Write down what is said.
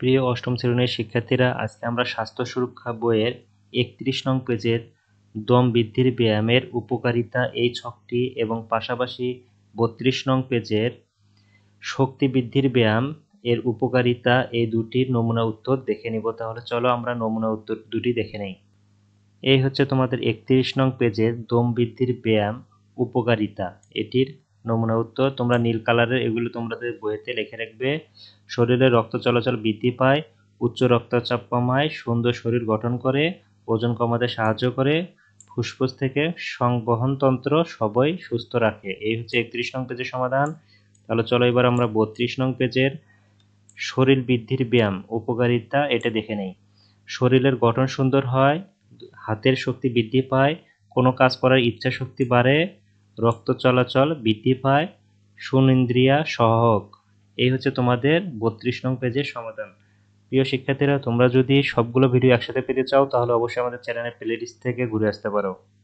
প্রিয় অষ্টম শ্রেণীর শিক্ষার্থীরা, আজকে আমরা স্বাস্থ্য সুরক্ষা বইয়ের ৩১ নং পেজের দম বৃদ্ধির ব্যায়ামের উপকারিতা এই ছকটি এবং পাশাপাশি ৩২ নং পেজের শক্তি বৃদ্ধির ব্যায়াম এর উপকারিতা এই দুটির নমুনা উত্তর দেখে নিব। তাহলে চলো আমরা নমুনা উত্তর দুটি দেখে নেই। এই হচ্ছে তোমাদের ৩১ নং পেজের দম বৃদ্ধির ব্যায়াম উপকারিতা, এটির নমুনা উত্তর। তোমরা নীল কালারের এগুলো তোমাদের বইতে লিখে রাখবে। শরীরে রক্ত চলাচল বৃদ্ধি পায়, উচ্চ রক্তচাপ কমায়, সুন্দর শরীর গঠন করে, ওজন কমাতে সাহায্য করে, ফুসফুস থেকে সংবহনতন্ত্র সবই সুস্থ রাখে। এই হচ্ছে ৩১ নং পেজের সমাধান। তাহলে চলো এবার আমরা ৩২ নং পেজের শরীর বৃদ্ধির ব্যায়াম উপকারিতা এটা দেখে নেই। শরীরের গঠন সুন্দর হয়, হাতের শক্তি বৃদ্ধি পায়, কোনো কাজ করার ইচ্ছা শক্তি বাড়ে, রক্ত চলাচল বৃদ্ধি পায়, সুনিন্দ্রিয়া সহায়ক। এই হচ্ছে তোমাদের ৩২ নং পেজের সমাধান। প্রিয় শিক্ষার্থীরা, তোমরা যদি সবগুলো ভিডিও একসাথে পেতে চাও তাহলে অবশ্যই আমাদের চ্যানেলের প্লেলিস্ট থেকে ঘুরে আসতে পারো।